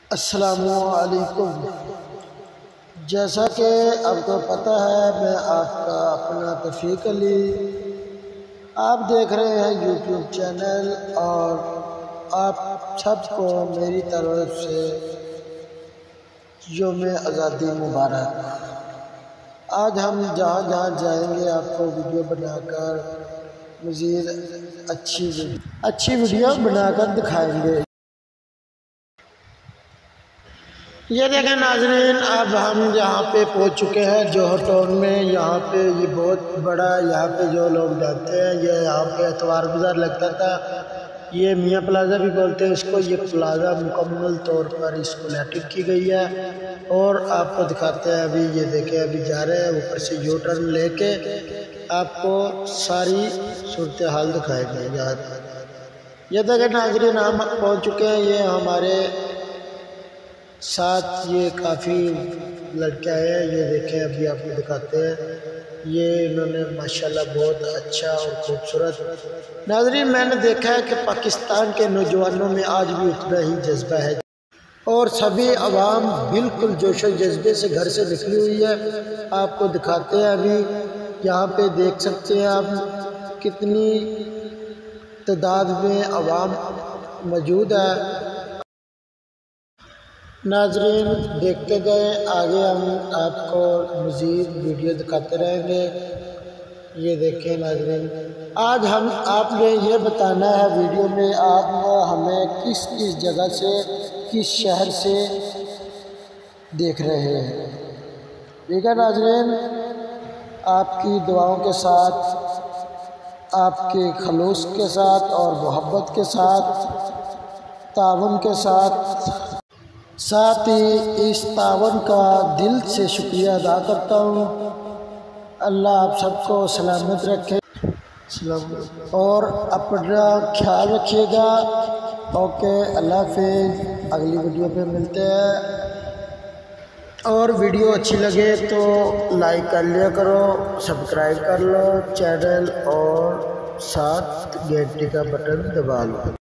السلام علیکم۔ جیسا کہ آپ کو پتہ ہے، میں آپ کا اپنا توفیق علی، آپ دیکھ رہے ہیں یوٹیوب چینل، اور آپ سب کو میری طرف سے یوم آزادی مبارک۔ آج ہم جہاں جہاں جائیں گے آپ کو ویڈیو بنا کر مزید اچھی ویڈیو بنا کر دکھائیں گے۔ یہ دیکھیں ناظرین، اب ہم یہاں پہ پہنچ چکے ہیں جوہر ٹاؤن میں۔ یہاں پہ یہ بہت بڑا، یہاں پہ جو لوگ جانتے ہیں، یہ یہاں پہ اتوار بازار لگتا تھا، یہ میاں پلازا بھی بولتے ہیں اس کو۔ یہ پلازا مکمل طور پر اس کو لیٹنگ کی گئی ہے، اور آپ کو دکھاتے ہیں ابھی۔ یہ دیکھیں ابھی جا رہے ہیں اوپر سے یو ٹرن لے کے، آپ کو ساری صورتحال دکھائیں گے یہاں۔ یہ دیکھیں ناظرین، ہم پہنچ چکے ہیں۔ یہ ہمارے ساتھ یہ کافی لڑکے آئے ہیں، یہ دیکھیں ابھی آپ کو دکھاتے ہیں۔ یہ انہوں نے ماشاءاللہ بہت اچھا اور خوبصورت۔ ناظرین، میں نے دیکھا ہے کہ پاکستان کے نوجوانوں میں آج بھی اتنا ہی جذبہ ہے، اور سبھی عوام بالکل جوش و جذبے سے گھر سے نکلی ہوئی ہے۔ آپ کو دکھاتے ہیں ابھی، یہاں پہ دیکھ سکتے ہیں آپ کتنی تعداد میں عوام موجود ہے۔ ناظرین دیکھتے گئے، آگے ہم آپ کو مزید ویڈیو دکھاتے رہیں گے۔ یہ دیکھیں ناظرین، آج ہم آپ نے یہ بتانا ہے ویڈیو میں، آپ ہمیں کس جگہ سے، کس شہر سے دیکھ رہے ہیں۔ ٹھیک ہے ناظرین، آپ کی دعاؤں کے ساتھ، آپ کے خلوص کے ساتھ اور محبت کے ساتھ، تعاون کے ساتھ ہی اس تعاون کا دل سے شکریہ ادا کرتا ہوں۔ اللہ آپ سب کو سلامت رکھے، اور اپنا خیال رکھیے گا۔ اوکے، اللہ حافظ، اگلی ویڈیو پہ ملتے ہیں۔ اور ویڈیو اچھی لگے تو لائک کر لیا کرو، سبسکرائب کر لو چینل، اور ساتھ گھنٹی کا بٹن دبا لو۔